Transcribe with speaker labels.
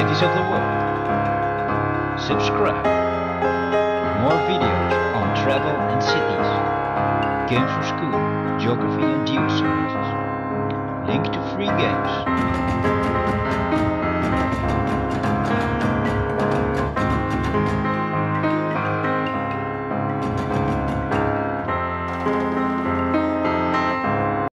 Speaker 1: cities of the world. Subscribe. More videos on travel and cities. Games for school, geography and geosciences. Link to free games